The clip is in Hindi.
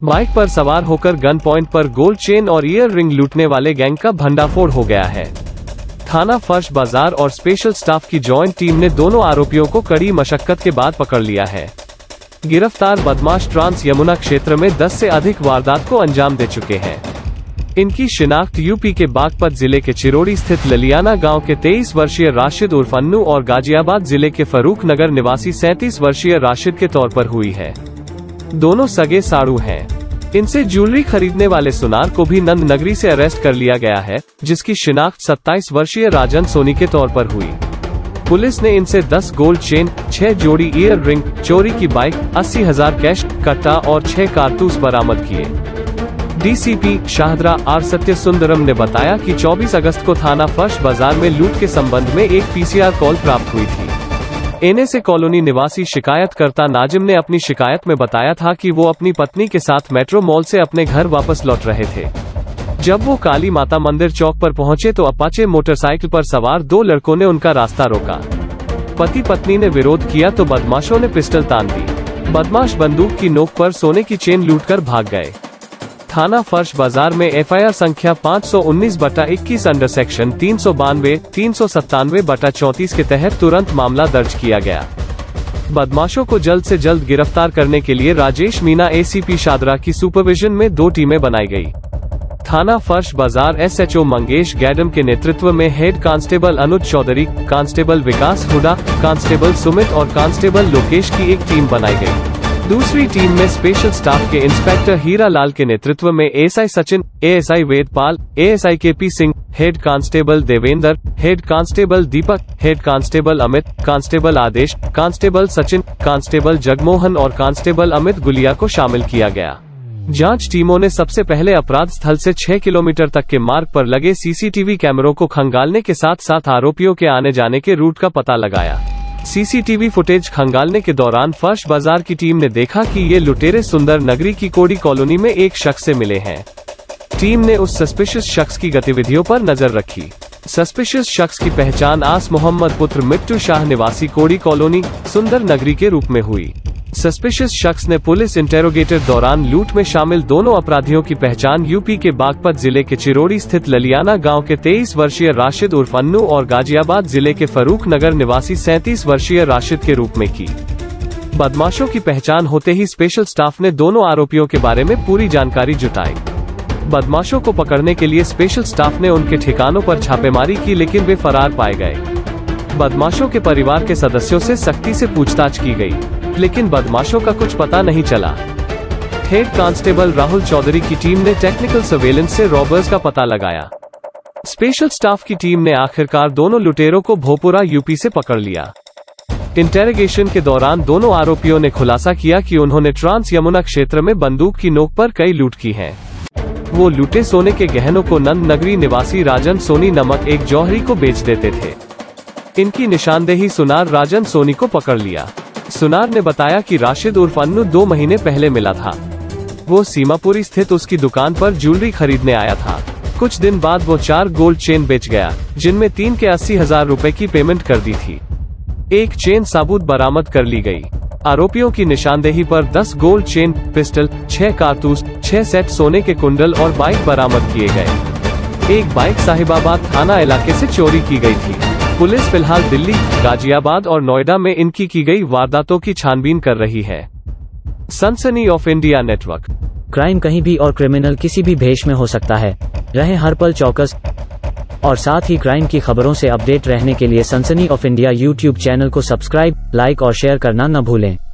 बाइक पर सवार होकर गन पॉइंट पर गोल्ड चेन और ईयर रिंग लूटने वाले गैंग का भंडाफोड़ हो गया है। थाना फर्श बाजार और स्पेशल स्टाफ की जॉइंट टीम ने दोनों आरोपियों को कड़ी मशक्कत के बाद पकड़ लिया है। गिरफ्तार बदमाश ट्रांस यमुना क्षेत्र में 10 से अधिक वारदात को अंजाम दे चुके हैं। इनकी शिनाख्त यूपी के बागपत जिले के चिरोड़ी स्थित ललियाना गांव के 23 वर्षीय राशिद उर्फ अन्नू और गाजियाबाद जिले के फरूख नगर निवासी 37 वर्षीय राशिद के तौर पर हुई है। दोनों सगे साड़ू हैं। इनसे ज्वेलरी खरीदने वाले सुनार को भी नंद नगरी से अरेस्ट कर लिया गया है, जिसकी शिनाख्त 27 वर्षीय राजन सोनी के तौर पर हुई। पुलिस ने इनसे 10 गोल्ड चेन, 6 जोड़ी ईयर रिंग, चोरी की बाइक, 80,000 कैश, कट्टा और 6 कारतूस बरामद किए। डीसीपी शाहदरा आर सत्य सुंदरम ने बताया कि 24 अगस्त को थाना फर्श बाजार में लूट के संबंध में एक पीसीआर कॉल प्राप्त हुई थी। एनएसए कॉलोनी निवासी शिकायतकर्ता नाजिम ने अपनी शिकायत में बताया था कि वो अपनी पत्नी के साथ मेट्रो मॉल से अपने घर वापस लौट रहे थे। जब वो काली माता मंदिर चौक पर पहुंचे तो अपाचे मोटरसाइकिल पर सवार 2 लड़कों ने उनका रास्ता रोका। पति पत्नी ने विरोध किया तो बदमाशों ने पिस्टल तान दी। बदमाश बंदूक की नोक पर सोने की चेन लूटकर भाग गए। थाना फर्श बाजार में एफआईआर संख्या 519/21 अंडर सेक्शन 392, 397/34 के तहत तुरंत मामला दर्ज किया गया। बदमाशों को जल्द से जल्द गिरफ्तार करने के लिए राजेश मीना एसीपी शाहदरा की सुपरविजन में 2 टीमें बनाई गई। थाना फर्श बाजार एसएचओ मंगेश गैडम के नेतृत्व में head constable Anuj Chaudhary, constable Vikas Hooda, constable Sumit और कांस्टेबल लोकेश की एक टीम बनाई गई। दूसरी टीम में स्पेशल स्टाफ के इंस्पेक्टर हीरा लाल के नेतृत्व में ASI Sachin, ASI Vedpal, ASI KP Singh, head constable Devendra, head constable Deepak, head constable Amit, constable Aadesh, constable Sachin, constable Jagmohan और कांस्टेबल अमित गुलिया को शामिल किया गया। जांच टीमों ने सबसे पहले अपराध स्थल से 6 किलोमीटर तक के मार्ग पर लगे सीसीटीवी कैमरों को खंगालने के साथ साथ आरोपियों के आने जाने के रूट का पता लगाया। सीसीटीवी फुटेज खंगालने के दौरान फर्श बाजार की टीम ने देखा कि ये लुटेरे सुंदर नगरी की कोड़ी कॉलोनी में एक शख्स से मिले हैं। टीम ने उस सस्पिशियस शख्स की गतिविधियों पर नजर रखी। सस्पिशियस शख्स की पहचान आस मोहम्मद पुत्र मिट्टू शाह निवासी कोड़ी कॉलोनी सुंदर नगरी के रूप में हुई। सस्पिशियस शख्स ने पुलिस इंटेरोगेटर दौरान लूट में शामिल दोनों अपराधियों की पहचान यूपी के बागपत जिले के चिरोड़ी स्थित ललियाना गांव के 23 वर्षीय राशिद उर्फ अन्नू और गाजियाबाद जिले के फरूख नगर निवासी 37 वर्षीय राशिद के रूप में की। बदमाशों की पहचान होते ही स्पेशल स्टाफ ने दोनों आरोपियों के बारे में पूरी जानकारी जुटाई। बदमाशों को पकड़ने के लिए स्पेशल स्टाफ ने उनके ठिकानों पर छापेमारी की, लेकिन वे फरार पाए गए। बदमाशों के परिवार के सदस्यों से सख्ती से पूछताछ की गई, लेकिन बदमाशों का कुछ पता नहीं चला। हेड कांस्टेबल राहुल चौधरी की टीम ने टेक्निकल सर्वेलेंस से रॉबर्स का पता लगाया। स्पेशल स्टाफ की टीम ने आखिरकार दोनों लुटेरों को भोपुरा यूपी से पकड़ लिया। इंटेरोगेशन के दौरान दोनों आरोपियों ने खुलासा किया कि उन्होंने ट्रांस यमुना क्षेत्र में बंदूक की नोक पर कई लूट की है। वो लूटे सोने के गहनों को नंद नगरी निवासी राजन सोनी नमक एक जौहरी को बेच देते थे। इनकी निशानदेही सुनार राजन सोनी को पकड़ लिया। सुनार ने बताया कि राशिद उर्फ अन्नू 2 महीने पहले मिला था। वो सीमापुरी स्थित उसकी दुकान पर ज्वेलरी खरीदने आया था। कुछ दिन बाद वो 4 गोल्ड चेन बेच गया, जिनमें 3 के 80,000 रुपए की पेमेंट कर दी थी। एक चेन साबुत बरामद कर ली गई। आरोपियों की निशानदेही पर 10 गोल्ड चेन, पिस्टल, 6 कारतूस, 6 सेट सोने के कुंडल और बाइक बरामद किए गए। एक बाइक साहिबाबाद थाना इलाके से चोरी की गई थी। पुलिस फिलहाल दिल्ली, गाजियाबाद और नोएडा में इनकी की गई वारदातों की छानबीन कर रही है। सनसनी ऑफ इंडिया नेटवर्क। क्राइम कहीं भी और क्रिमिनल किसी भी भेष में हो सकता है। रहे हर पल चौकस और साथ ही क्राइम की खबरों से अपडेट रहने के लिए Sansani of India YouTube channel को सब्सक्राइब, लाइक और शेयर करना न भूलें।